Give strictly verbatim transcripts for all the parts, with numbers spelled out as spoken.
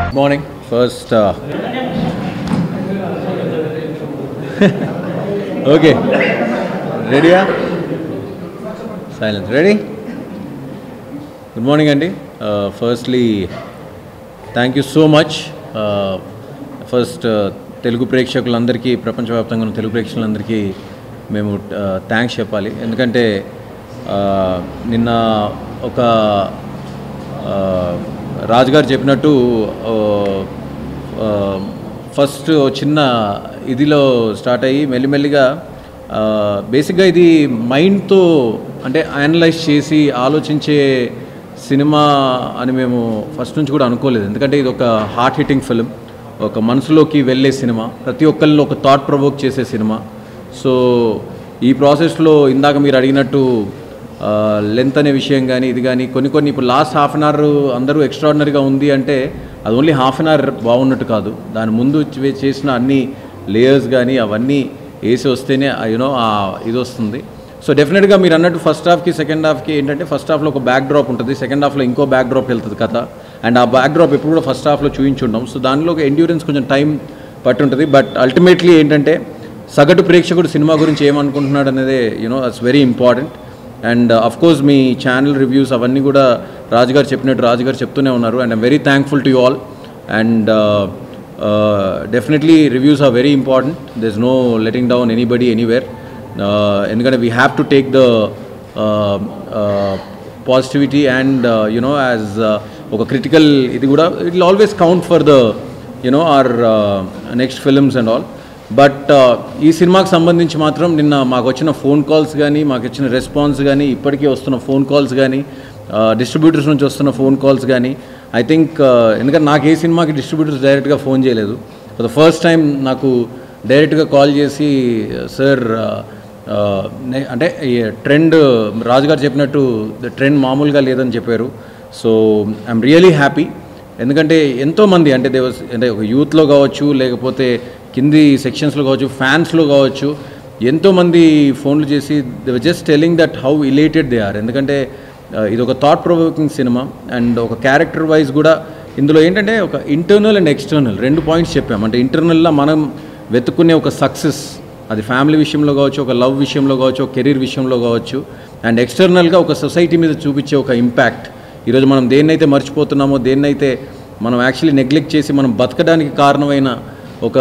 Morning. First, uh, okay. Ready? Yeah? Silence. Ready? Good morning, Andy. Uh, firstly, thank you so much. Uh, first, uh, Telugu ప్రేక్షకులందరికీ ప్రపంచవ్యాప్తంగా ఉన్న తెలుగు ప్రేక్షకులందరికీ మేము thanks చెప్పాలి. ఎందుకంటే నిన్న ఒక రాజుగారు చెప్పినట్టు ఫస్ట్ చిన్న ఇదిలో స్టార్ట్ అయ్యి మెల్లిమెల్లిగా బేసిక్గా ఇది మైండ్తో అంటే అనలైజ్ చేసి ఆలోచించే సినిమా అని మేము ఫస్ట్ నుంచి కూడా అనుకోలేదు. ఎందుకంటే ఇది ఒక హార్ట్ హిట్టింగ్ ఫిలిం, ఒక మనసులోకి వెళ్ళే సినిమా, ప్రతి ఒక్కరిలో ఒక థాట్ ప్రొవోక్ చేసే సినిమా. సో ఈ ప్రాసెస్లో ఇందాక మీరు అడిగినట్టు లెంత్ అనే విషయం కానీ ఇది కానీ కొన్ని కొన్ని ఇప్పుడు లాస్ట్ హాఫ్ అన్ అవర్ అందరూ ఎక్స్ట్రాడినరీగా ఉంది అంటే అది ఓన్లీ హాఫ్ అన్ అవర్ బాగున్నట్టు కాదు, దాని ముందు చేసిన అన్ని లేయర్స్ కానీ అవన్నీ వేసి వస్తేనే యూనో ఇది వస్తుంది. సో డెఫినెట్గా మీరు అన్నట్టు ఫస్ట్ హాఫ్కి సెకండ్ హాఫ్కి ఏంటంటే ఫస్ట్ హాఫ్లో ఒక బ్యాక్ డ్రాప్ ఉంటుంది, సెకండ్ హాఫ్లో ఇంకో బ్యాక్ డ్రాప్ వెళ్తుంది కథ. అండ్ ఆ బ్యాక్ డ్రాప్ ఎప్పుడు కూడా ఫస్ట్ హాఫ్లో చూపించుంటాం. సో దానిలో ఒక ఎండ్యూరెన్స్ కొంచెం టైం పట్టి ఉంటుంది. బట్ అల్టిమేట్లీ ఏంటంటే సగటు ప్రేక్షకుడు సినిమా గురించి ఏమనుకుంటున్నాడు అనేది you know it's very important. And of course మీ ఛానల్ రివ్యూస్ అవన్నీ కూడా రాజుగారు చెప్పినట్టు రాజుగారు చెప్తూనే ఉన్నారు. And I'm very thankful to you all. And definitely reviews are very important. There is no letting down anybody anywhere. ఎందుకంటే we have to take the positivity and you know as ఒక critical ఇది కూడా it will always count for the you know our next films and all. But ఈ సినిమాకి సంబంధించి మాత్రం నిన్న మాకు వచ్చిన ఫోన్ కాల్స్ కానీ మాకు వచ్చిన రెస్పాన్స్ కానీ ఇప్పటికీ వస్తున్న ఫోన్ కాల్స్ కానీ డిస్ట్రిబ్యూటర్స్ నుంచి వస్తున్న ఫోన్ కాల్స్ కానీ ఐ థింక్ ఎందుకంటే నాకు ఏ సినిమాకి డిస్ట్రిబ్యూటర్స్ డైరెక్ట్గా ఫోన్ చేయలేదు. ఫర్ ద ఫస్ట్ టైం నాకు డైరెక్ట్గా కాల్ చేసి సార్ అంటే ట్రెండ్ రాజుగారు చెప్పినట్టు ట్రెండ్ మామూలుగా లేదని చెప్పారు. So I'm really happy. ఎందుకంటే ఎంతోమంది అంటే దే వాస్ అంటే ఒక యూత్లో కావచ్చు లేకపోతే కింది సెక్షన్స్లో కావచ్చు ఫ్యాన్స్లో కావచ్చు ఎంతోమంది ఫోన్లు చేసి they were just telling that how elated they are. ఎందుకంటే ఇది ఒక థాట్ ప్రొవోకింగ్ సినిమా అండ్ ఒక క్యారెక్టర్ వైజ్ కూడా ఇందులో ఏంటంటే ఒక ఇంటర్నల్ అండ్ ఎక్స్టర్నల్ రెండు పాయింట్స్ చెప్పాం. అంటే ఇంటర్నల్లా మనం వెతుక్కునే ఒక సక్సెస్, అది ఫ్యామిలీ విషయంలో కావచ్చు, ఒక లవ్ విషయంలో కావచ్చు, ఒక కెరీర్ విషయంలో కావచ్చు. అండ్ ఎక్స్టర్నల్గా ఒక సొసైటీ మీద చూపించే ఒక ఇంపాక్ట్. ఈరోజు మనం దేన్నైతే మర్చిపోతున్నామో, దేన్నైతే మనం యాక్చువల్లీ నెగ్లెక్ట్ చేసి మనం బతకడానికి కారణమైన ఒక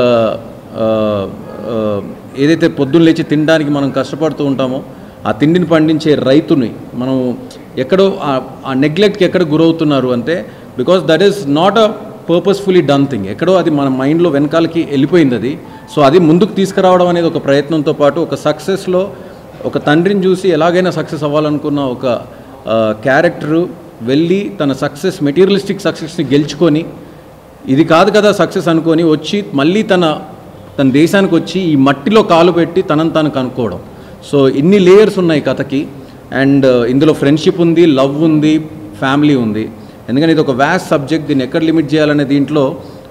ఏదైతే పొద్దున్న లేచి తినడానికి మనం కష్టపడుతూ ఉంటామో ఆ తిండిని పండించే రైతుని మనం ఎక్కడో ఆ నెగ్లెక్ట్కి ఎక్కడ గురవుతున్నారు అంటే because that is not a purposefully done thing. ఎక్కడో అది మన మైండ్లో వెనకాలకి వెళ్ళిపోయింది అది. సో అది ముందుకు తీసుకురావడం అనేది ఒక ప్రయత్నంతో పాటు ఒక సక్సెస్లో ఒక తండ్రిని చూసి ఎలాగైనా సక్సెస్ అవ్వాలనుకున్న ఒక క్యారెక్టరు వెళ్ళి తన సక్సెస్ మెటీరియలిస్టిక్ సక్సెస్ని గెలుచుకొని ఇది కాదు కదా సక్సెస్ అనుకొని వచ్చి మళ్ళీ తన తన దేశానికి వచ్చి ఈ మట్టిలో కాలు పెట్టి తనను తాను కనుక్కోవడం. సో ఇన్ని లేయర్స్ ఉన్నాయి కథకి. అండ్ ఇందులో ఫ్రెండ్షిప్ ఉంది, లవ్ ఉంది, ఫ్యామిలీ ఉంది. ఎందుకంటే ఇది ఒక వ్యాస్ట్ సబ్జెక్ట్, దీన్ని ఎక్కడ లిమిట్ చేయాలనే దీంట్లో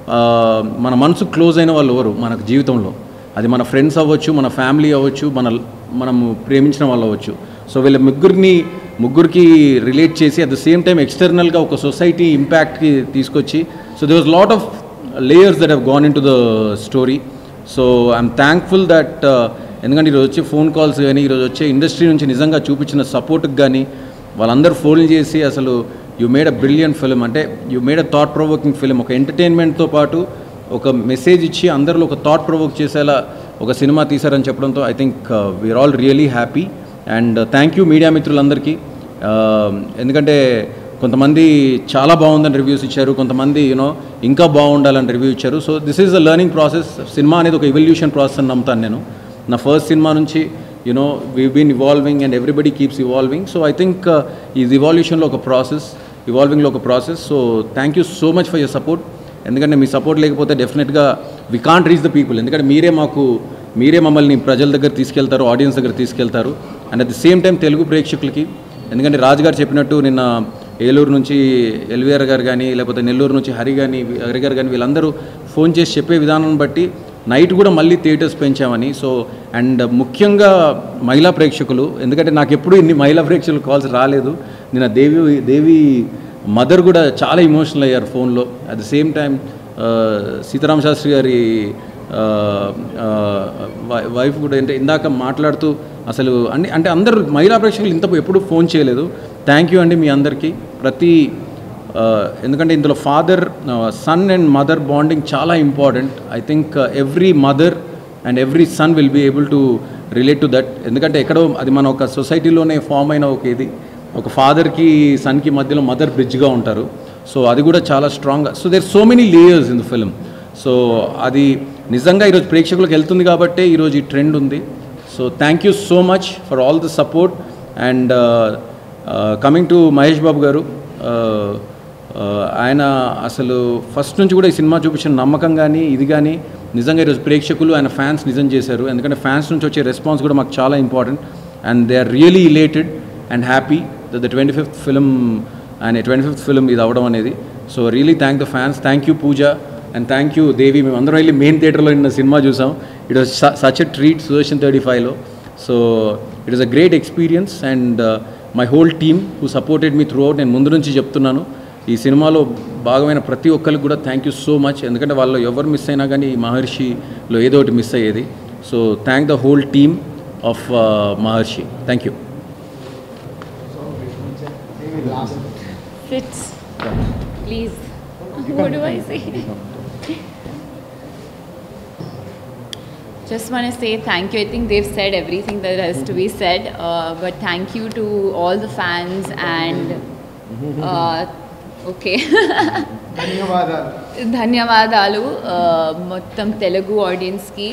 మన మనసు క్లోజ్ అయిన వాళ్ళు ఎవరు మనకు జీవితంలో, అది మన ఫ్రెండ్స్ అవ్వచ్చు, మన ఫ్యామిలీ అవ్వచ్చు, మన మనము ప్రేమించిన వాళ్ళు అవ్వచ్చు. సో వీళ్ళ ముగ్గురిని ముగ్గురికి రిలేట్ చేసి అట్ ద సేమ్ టైం ఎక్స్టర్నల్గా ఒక సొసైటీ ఇంపాక్ట్కి తీసుకొచ్చి so they was lot of layers that have gone into the story. So I'm thankful that ఎందుకంటే ఈరోజు వచ్చే ఫోన్ కాల్స్ కానీ ఈరోజు వచ్చే ఇండస్ట్రీ నుంచి నిజంగా చూపించిన సపోర్ట్కి కానీ వాళ్ళందరూ ఫోన్లు చేసి అసలు you made a brilliant film, అంటే you made a thought provoking film, ఒక ఎంటర్టైన్మెంట్తో పాటు ఒక మెసేజ్ ఇచ్చి అందరిలో ఒక థాట్ ప్రొవోక్ చేసేలా ఒక సినిమా తీశారని చెప్పడంతో I think we are all really happy. And thank you media మిత్రులందరికీ. ఎందుకంటే కొంతమంది చాలా బాగుందని రివ్యూస్ ఇచ్చారు, కొంతమంది యూనో ఇంకా బాగుండాలని రివ్యూ ఇచ్చారు. So this is a learning process. Cinema అనేది ఒక ఎవల్యూషన్ ప్రాసెస్ అని నమ్ముతాను నేను. నా ఫస్ట్ సినిమా నుంచి you know we been evolving and everybody keeps evolving. So I think ఈ ఇవాల్యూషన్లో ఒక ప్రాసెస్, ఇవాల్వింగ్లో ఒక process. So thank you so much for your support. ఎందుకంటే మీ సపోర్ట్ లేకపోతే డెఫినెట్గా we can't reach the people. ఎందుకంటే మీరే మాకు మీరే మమ్మల్ని ప్రజల దగ్గర తీసుకెళ్తారు, ఆడియన్స్ దగ్గర తీసుకెళ్తారు. And at the same time Telugu ప్రేక్షకులకి, ఎందుకంటే రాజుగారు చెప్పినట్టు నిన్న ఏలూరు నుంచి ఎల్వీఆర్ గారు కానీ లేకపోతే నెల్లూరు నుంచి హరి కానీ హరి గారు కానీ వీళ్ళందరూ ఫోన్ చేసి చెప్పే విధానం బట్టి నైట్ కూడా మళ్ళీ థియేటర్స్ పెంచామని. సో అండ్ ముఖ్యంగా మహిళా ప్రేక్షకులు, ఎందుకంటే నాకు ఎప్పుడు ఇన్ని మహిళా ప్రేక్షకులు కాల్స్ రాలేదు. నిన్న దేవి దేవి మదర్ కూడా చాలా ఎమోషనల్ అయ్యారు ఫోన్లో. At the same time Sitarama Sastry గారి వైఫ్ కూడా అంటే ఇందాక మాట్లాడుతూ అసలు అన్ని అంటే అందరూ మహిళా ప్రేక్షకులు ఇంత ఎప్పుడు ఫోన్ చేయలేదు. థ్యాంక్ యూ అండి మీ అందరికీ. ప్రతి ఎందుకంటే ఇందులో father son and mother bonding చాలా important. I think every mother and every son will be able to relate to that. ఎందుకంటే ఎక్కడో అది మన ఒక సొసైటీలోనే ఫామ్ అయిన ఒక ఇది, ఒక ఫాదర్కి సన్కి మధ్యలో మదర్ బ్రిడ్జ్గా ఉంటారు. సో అది కూడా చాలా స్ట్రాంగ్గా. So there so many layers in the film. So అది నిజంగా ఈరోజు ప్రేక్షకులకు వెళ్తుంది కాబట్టే ఈరోజు ఈ ట్రెండ్ ఉంది. So thank you so much for all the support. And coming to Mahesh Babu garu, ఆయన అసలు ఫస్ట్ నుంచి కూడా ఈ సినిమా చూపించిన నమ్మకం కానీ ఇది కానీ నిజంగా ఈరోజు ప్రేక్షకులు ఆయన ఫ్యాన్స్ నిజం చేశారు. ఎందుకంటే ఫ్యాన్స్ నుంచి వచ్చే రెస్పాన్స్ కూడా మాకు చాలా important. And they are really elated and happy that the twenty fifth film and twenty fifth film ఇది అవ్వడం అనేది. So really thank the fans. Thank you Pooja and thank you Devi. మేము అందరం వెళ్ళి మెయిన్ థియేటర్లో నిన్న సినిమా చూసాం. It was such a treat Sudarshan thirty ఫైవ్లో. So it was a great experience and my whole team who supported me throughout. నేను ముందు నుంచి చెప్తున్నాను, ఈ సినిమాలో భాగమైన ప్రతి ఒక్కరికి కూడా థ్యాంక్ యూ సో మచ్. ఎందుకంటే వాళ్ళు ఎవరు మిస్ అయినా కానీ ఈ మహర్షిలో ఏదో ఒకటి మిస్ అయ్యేది. So thank the whole team of Maharshi. Thank you. Fits, please. What do I say? Just want to say thank you. I think they've said everything that has to be said. Uh, but thank you to all the fans and uh, okay. ధన్యవాదాలు. ధన్యవాదాలు మొత్తం Telugu audience కి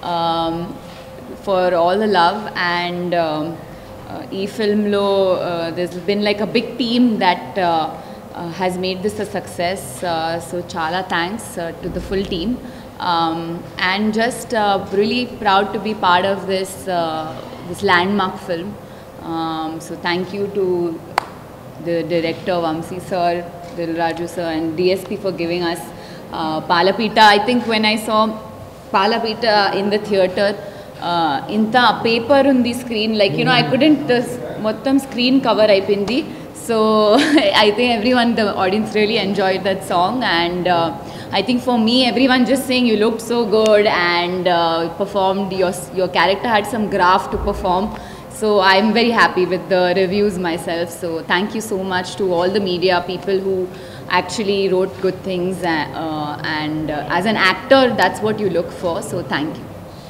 for all the love. And ఈ ఫిల్మ్లో this been like a big team that has made this a success. So చాలా thanks to the full team. Um, and just uh, really proud to be part of this uh, this landmark film. Um, so thank you to the director Vamsi sir, Dil Raju sir, and D S P for giving us uh, Palapita. I think when I saw Palapita in the theatre, uh, inta paper on the screen, like you know, I couldn't uh, mottam screen cover ayipindi. So I think everyone, the audience really enjoyed that song. And uh, I think for me, everyone just saying you looked so good and uh, performed, your your character had some graft to perform. So I'm very happy with the reviews myself. So thank you so much to all the media people who actually wrote good things. Uh, and uh, as an actor, that's what you look for. So thank you.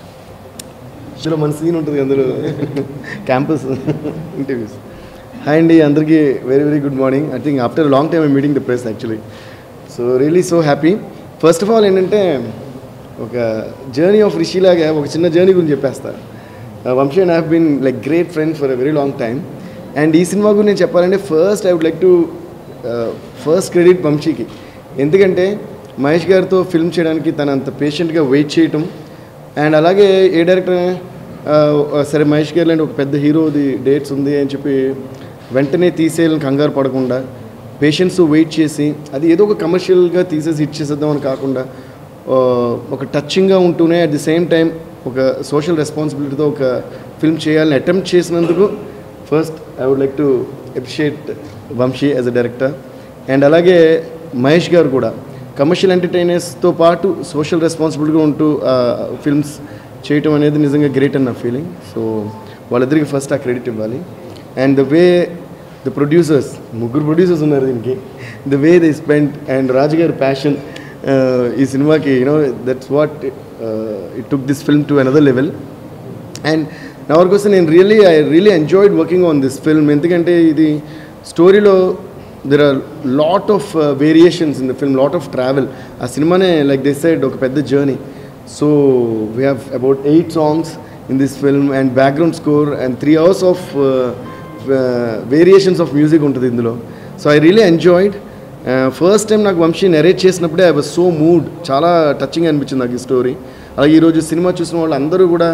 ఇందులో మన scene ఉంటుంది, అందులో campus interviews. Hi అండి అందరికీ, very very good morning. I think after long time I meeting the press actually. So really so happy. First of all ఏంటంటే ఒక journey of రిషిలాగా ఒక చిన్న జర్నీ గురించి చెప్పేస్తా. Vamshi and I have been like great friends for a very long time. And ఈ cinema గురించి నేను చెప్పాలంటే first I would like to first credit వంశీకి. ఎందుకంటే మహేష్ గారితో ఫిల్మ్ చేయడానికి తను అంత పేషెంట్గా వెయిట్ చేయటం. అండ్ అలాగే ఏ డైరెక్టర్ సరే మహేష్ గారు లాంటి ఒక పెద్ద హీరోది డేట్స్ ఉంది అని చెప్పి వెంటనే తీసేయాలని కంగారు పడకుండా పేషెంట్స్ వెయిట్ చేసి అది ఏదో ఒక కమర్షియల్గా తీసేసి హిట్ చేసేద్దామని కాకుండా ఒక టచింగ్గా ఉంటూనే అట్ ది సేమ్ టైం ఒక సోషల్ రెస్పాన్సిబిలిటీతో ఒక ఫిల్మ్ చేయాలని అటెంప్ట్ చేసినందుకు first I would like to appreciate Vamshi as a director. And అలాగే మహేష్ గారు కూడా కమర్షియల్ ఎంటర్టైనర్స్తో పాటు సోషల్ రెస్పాన్సిబిలిటీగా ఉంటూ ఫిల్మ్స్ చేయటం అనేది నిజంగా గ్రేట్ అని నా ఫీలింగ్. సో వాళ్ళిద్దరికి ఫస్ట్ ఆ క్రెడిట్ ఇవ్వాలి. And the way the producers, ముగ్గురు ప్రొడ్యూసర్స్ ఉన్నారు దీనికి, the way they spend and Raju గారి ప్యాషన్ ఈ సినిమాకి, you know that's what it took this film to another level. And నా వరకు వస్తే నేను really I really enjoyed working on this film. ఎందుకంటే ఇది స్టోరీలో there are lot of variations in the film, lot of travel. ఆ సినిమానే లైక్ దే సెడ్ ఒక పెద్ద journey. So we have about eight songs in this film and background score and three hours of variations of music ఉంటుంది ఇందులో. So I really enjoyed. First time నాకు Vamshi narrate చేసినప్పుడే I was so moved, చాలా touching అనిపించింది నాకు ఈ story. అలాగే ఈరోజు సినిమా చూసిన వాళ్ళు అందరూ కూడా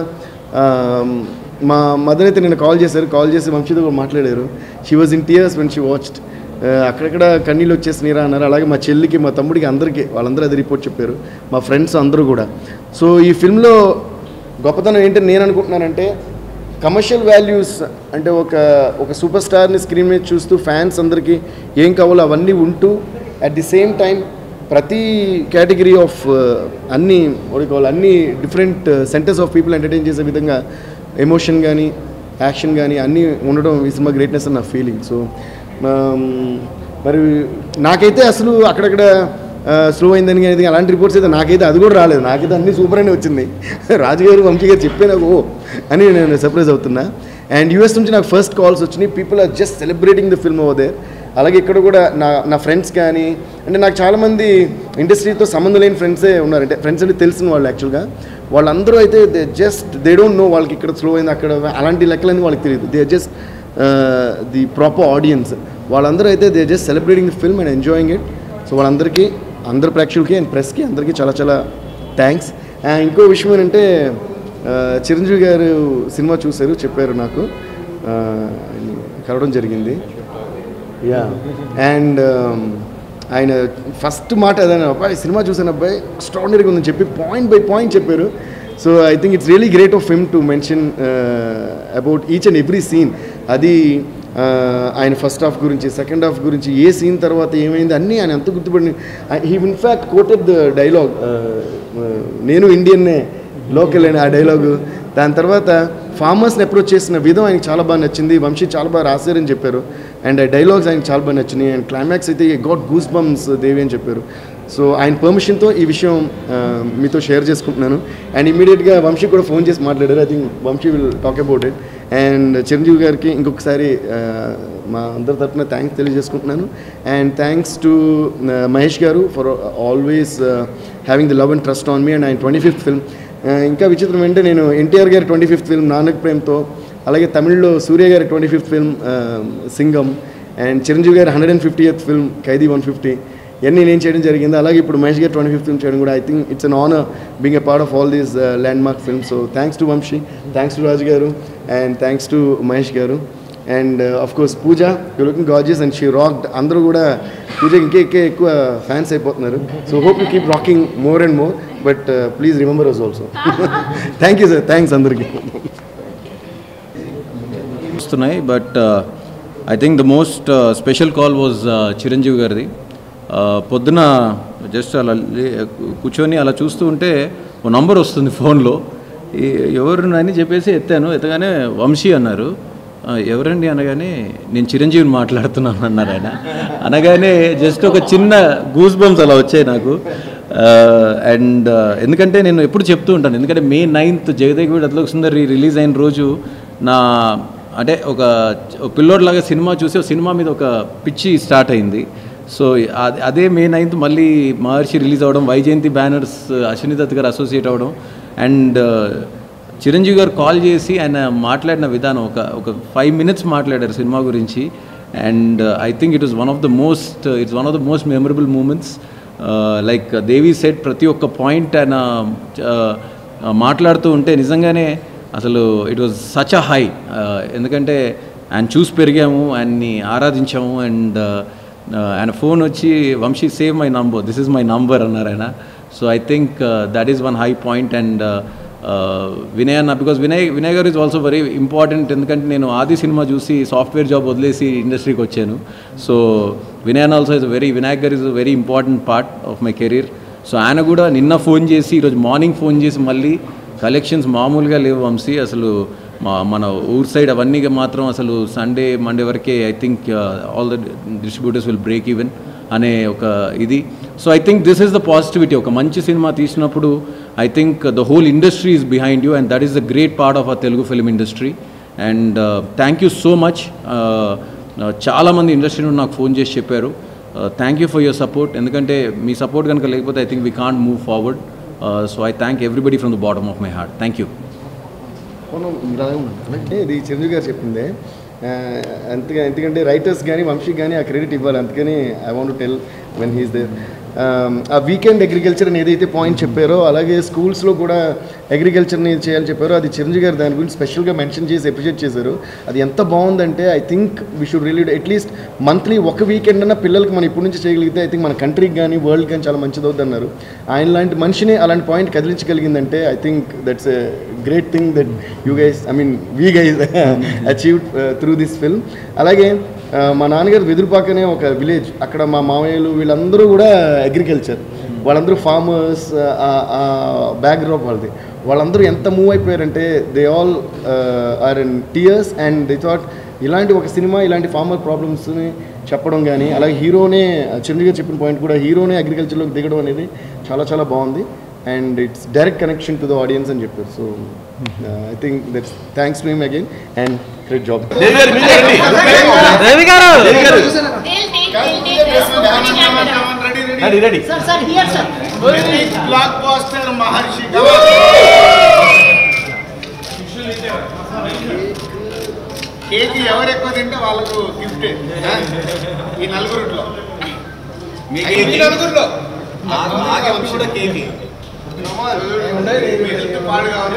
మా మదర్ అయితే నిన్న కాల్ చేశారు, కాల్ చేసి వంశీతో కూడా మాట్లాడారు. She was in tears when she watched. అక్కడక్కడ కన్నీళ్ళు వచ్చేసినారా అన్నారు. అలాగే మా చెల్లికి, మా తమ్ముడికి, అందరికీ వాళ్ళందరూ అది రిపోర్ట్ చెప్పారు, మా ఫ్రెండ్స్ అందరూ కూడా. సో ఈ ఫిల్మ్లో గొప్పతనం ఏంటని నేను అనుకుంటున్నానంటే కమర్షియల్ వాల్యూస్ అంటే ఒక ఒక సూపర్ స్టార్ని స్క్రీన్ మీద చూస్తూ ఫ్యాన్స్ అందరికీ ఏం కావాలో అవన్నీ ఉంటూ అట్ ది సేమ్ టైం ప్రతి కేటగిరీ ఆఫ్ అన్ని కావాలి అన్ని different centres of people entertain చేసే విధంగా ఎమోషన్ కానీ యాక్షన్ కానీ అన్నీ ఉండడం ఈ సినిమా గ్రేట్నెస్ అని నా ఫీలింగ్. సో మరి నాకైతే అసలు అక్కడక్కడ స్లో అయిందని కానీ అలాంటి రిపోర్ట్స్ అయితే నాకైతే అది కూడా రాలేదు. నాకైతే అన్నీ సూపర్ అనే వచ్చింది. రాజు గారు వంశీ గారు చెప్పే నాకు ఓ అని నేను సర్ప్రైజ్ అవుతున్నా. అండ్ యూఎస్ నుంచి నాకు ఫస్ట్ కాల్స్ వచ్చినాయి. People are just celebrating the film over there. అలాగే ఇక్కడ కూడా నా నా ఫ్రెండ్స్ కానీ అంటే నాకు చాలామంది ఇండస్ట్రీతో సంబంధం లేని ఫ్రెండ్సే ఉన్నారు. అంటే ఫ్రెండ్స్ అంటే తెలిసిన వాళ్ళు యాక్చువల్గా వాళ్ళందరూ అయితే they just they don't know వాళ్ళకి ఇక్కడ స్లో అయింది అక్కడ అలాంటి లెక్కలన్నీ వాళ్ళకి తెలియదు. They are just the proper audience. వాళ్ళందరూ అయితే they just celebrating the film and enjoying it. So వాళ్ళందరికీ అందరు ప్రేక్షకులకి అండ్ ప్రెస్కి అందరికీ చాలా చాలా థ్యాంక్స్. అండ్ ఇంకో విషయం ఏంటంటే చిరంజీవి గారు సినిమా చూశారు, చెప్పారు నాకు, కలవడం జరిగింది. యా అండ్ ఆయన ఫస్ట్ మాట అదే, అబ్బాయి సినిమా చూసాను అబ్బాయి ఎక్స్ట్రాడినరీగా ఉందని చెప్పి పాయింట్ బై పాయింట్ చెప్పారు. So I think it's really great of him to mention about each and every scene. అది ఆయన ఫస్ట్ హాఫ్ గురించి, సెకండ్ హాఫ్ గురించి, ఏ సీన్ తర్వాత ఏమైంది అన్నీ ఆయన ఎంత గుర్తుపడి. He in fact quoted the dialogue, నేను ఇండియన్నే లోకల్ అని ఆ డైలాగు. దాని తర్వాత ఫార్మర్స్ని అప్రోచ్ చేసిన విధం ఆయనకి చాలా బాగా నచ్చింది. వంశీ చాలా బాగా రాశారని చెప్పారు. అండ్ ఆ డైలాగ్స్ ఆయనకి చాలా బాగా నచ్చినాయి. అండ్ క్లైమాక్స్ అయితే గాట్ గూస్ బంప్స్ దేవి అని చెప్పారు. సో ఆయన పర్మిషన్తో ఈ విషయం మీతో షేర్ చేసుకుంటున్నాను. అండ్ ఇమీడియట్గా వంశీ కూడా ఫోన్ చేసి మాట్లాడారు. I think Vamshi will talk about it. And Chiranjeevi గారికి ఇంకొకసారి మా అందరి తరఫున థ్యాంక్స్ తెలియజేసుకుంటున్నాను. And thanks to Mahesh garu for always having the love and trust on me. And ఆయన ట్వంటీ ఫిఫ్త్ ఫిల్మ్ ఇంకా విచిత్రం అంటే నేను ఎన్టీఆర్ గారి ట్వంటీ ఫిఫ్త్ ఫిల్మ్ నానక్ ప్రేమ్తో, అలాగే తమిళ్లో సూర్య గారి twenty fifth film Singam, and Chiranjeevi గారి hundred and fifty eighth film Khaidi one fifty ఇవన్నీ నేను చేయడం జరిగింది. అలాగే ఇప్పుడు మహేష్ గారు ట్వంటీ ఫిఫ్త్ ఫిల్మ్ చేయడం కూడా I think it's an honour being a part of all these landmark film. So thanks to Vamshi, thanks to Raju garu, and thanks to Mahesh garu. And of course Pooja, you looking gorgeous and she rocked. అందరూ కూడా పూజ ఇంకే ఇంకే ఎక్కువ fans అయిపోతున్నారు. So hope you keep rocking more and more, but please remember us also. Thank you sir, thanks అందరికీ. వస్తున్నాయి but I think the most special call was Chiranjeevi గారిది. పొద్దున జస్ట్ అలా కూర్చొని అలా చూస్తూ ఉంటే ఓ నంబర్ వస్తుంది ఫోన్లో. ఎవరు అని చెప్పేసి ఎత్తాను. ఎత్తగానే వంశీ అన్నారు. ఎవరండి అనగానే నేను చిరంజీవిని మాట్లాడుతున్నాను అన్నారు ఆయన. అనగానే జస్ట్ ఒక చిన్న గూస్ బంప్స్ అలా వచ్చాయి నాకు. అండ్ ఎందుకంటే నేను ఎప్పుడు చెప్తూ ఉంటాను, ఎందుకంటే మే నైన్త్ జగదేవి అతలోక సుందరి రిలీజ్ అయిన రోజు నా అంటే ఒక పిల్లోడ్లాగా సినిమా చూసి సినిమా మీద ఒక పిచ్చి స్టార్ట్ అయింది. సో అదే మే నైన్త్ మళ్ళీ మహర్షి రిలీజ్ అవ్వడం, వైజయంతి బ్యానర్స్ అశ్విని దత్ గారు అసోసియేట్ అవ్వడం, అండ్ చిరంజీవి గారు కాల్ చేసి ఆయన మాట్లాడిన విధానం ఒక ఒక ఫైవ్ మినిట్స్ మాట్లాడారు సినిమా గురించి. And I think it was one of the most it's one of the most memorable moments. Like Devi said ప్రతి ఒక్క పాయింట్ ఆయన మాట్లాడుతూ ఉంటే నిజంగానే అసలు it was such a high. ఎందుకంటే ఆయన చూసి పెరిగాము, ఆయన్ని ఆరాధించాము. అండ్ ఆయన ఫోన్ వచ్చి Vamshi save my number, this is my number అన్నారు ఆయన. So I think that is one high point. And Vinay అన్న, బికాస్ వినయ్ వినయ్ గారు ఈజ్ ఆల్సో వెరీ ఇంపార్టెంట్. ఎందుకంటే నేను ఆది సినిమా చూసి సాఫ్ట్వేర్ జాబ్ వదిలేసి ఇండస్ట్రీకి వచ్చాను. సో వినయ్ అన్న also is very Vinayak garu is a very important part of my career. So ఆయన కూడా నిన్న ఫోన్ చేసి ఈరోజు మార్నింగ్ ఫోన్ చేసి మళ్ళీ కలెక్షన్స్ మామూలుగా లేవు వంశీ, అసలు మా మన ఊర్ సైడ్ అవన్నీ మాత్రం అసలు సండే మండే వరకే I think all the distributors will break even అనే ఒక ఇది. So I think this is the positivity. ఒక మంచి సినిమా తీసినప్పుడు I think the whole industry is behind you, and that is the great part of our Telugu film industry. And thank you so much. చాలామంది industry నుండి నాకు phone చేసి చెప్పారు thank you for your support. ఎందుకంటే మీ support కనుక లేకపోతే I think we can't move forward. So I thank everybody from the bottom of my heart. Thank you. అంటే ఇది చిరంజీవి గారు చెప్పిందే, అంతగా ఎందుకంటే రైటర్స్ కానీ వంశీ కానీ ఆ క్రెడిట్ ఇవ్వాలి. అందుకని I want to tell when he's there. ఆ వీకెండ్ అగ్రికల్చర్ అని ఏదైతే పాయింట్ చెప్పారో అలాగే స్కూల్స్లో కూడా అగ్రికల్చర్ని చేయాలని చెప్పారు. అది చిరంజీవి గారు దాని గురించి స్పెషల్గా మెన్షన్ చేసి అప్రిషియేట్ చేశారు. అది ఎంత బాగుందంటే I think we should really at least monthly ఒక వీకెండ్ అన్న పిల్లలకి మనం ఇప్పటి నుంచి చేయగలిగితే ఐ థింక్ మన కంట్రీకి కానీ వరల్డ్ కానీ చాలా మంచిది అవుతుంది అన్నారు. ఆయన లాంటి మనిషిని అలాంటి పాయింట్ కదిలించగలిగిందంటే I think that's a great thing that you guys I mean we guys achieved through this film. అలాగే మా నాన్నగారు వెదురుపాకనే ఒక విలేజ్, అక్కడ మా మామయ్యలు వీళ్ళందరూ కూడా అగ్రికల్చర్, వాళ్ళందరూ ఫార్మర్స్ బ్యాక్గ్రౌండ్ వాళ్ళది. వాళ్ళందరూ ఎంత మూవ్ అయిపోయారంటే they all are in tears and they thought ఇలాంటి ఒక సినిమా ఇలాంటి ఫార్మర్ ప్రాబ్లమ్స్ని చెప్పడం కానీ, అలాగే హీరోనే చిరంజీవి చెప్పిన పాయింట్ కూడా హీరోనే అగ్రికల్చర్లోకి దిగడం అనేది చాలా చాలా బాగుంది. And it's direct connection to the audience అని చెప్పారు. So I think that's thanks to him again and great job. Kg ఎవరు ఎక్కువ తింటే వాళ్ళకు గిఫ్ట్. ఈ నలుగురులో నలుగురులో కూడా కేజీ పాడు కావాలి.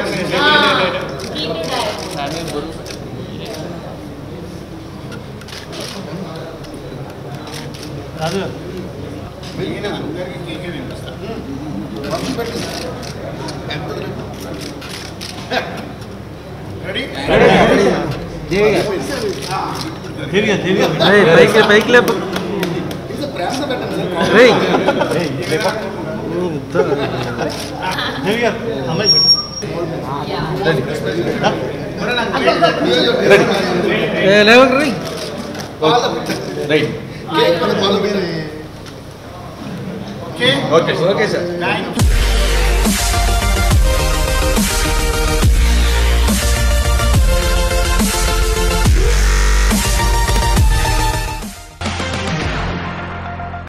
Okay okay sir.